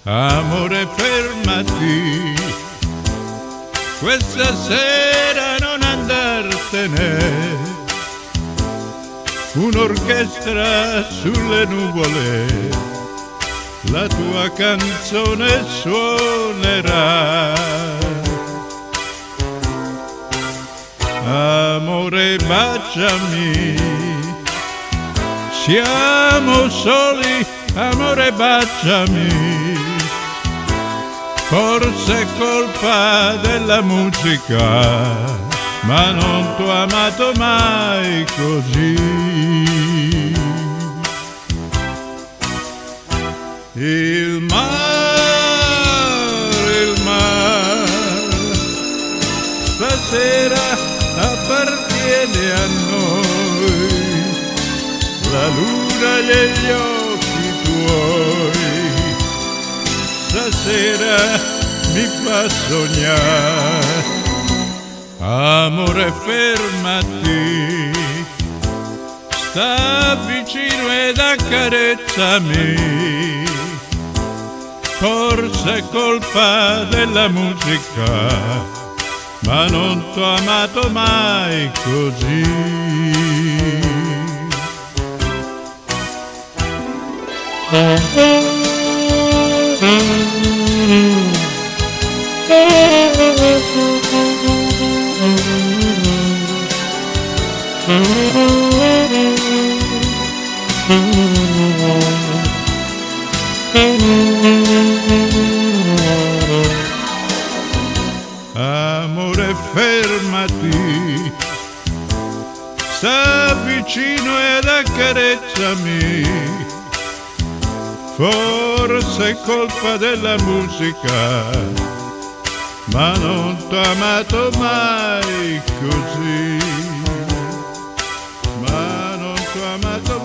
Amore, fermati, questa sera non andartene. Un'orchestra sulle nuvole la tua canzone suonerà. Amore, baciami, siamo soli, amore, baciami. Forse è colpa della musica, ma non t'ho amato mai così. Il mare, stasera appartiene a noi, la luna negli occhi tuoi, stasera mi fa sognare. Amore, fermati, sta vicino ed accarezzami. Forse è colpa della musica, ma non t'ho amato mai così. Amore, fermati, sta vicino ed accarezzami. Forse è colpa della musica, ma non t'ho amato mai così. Ma non t'ho amato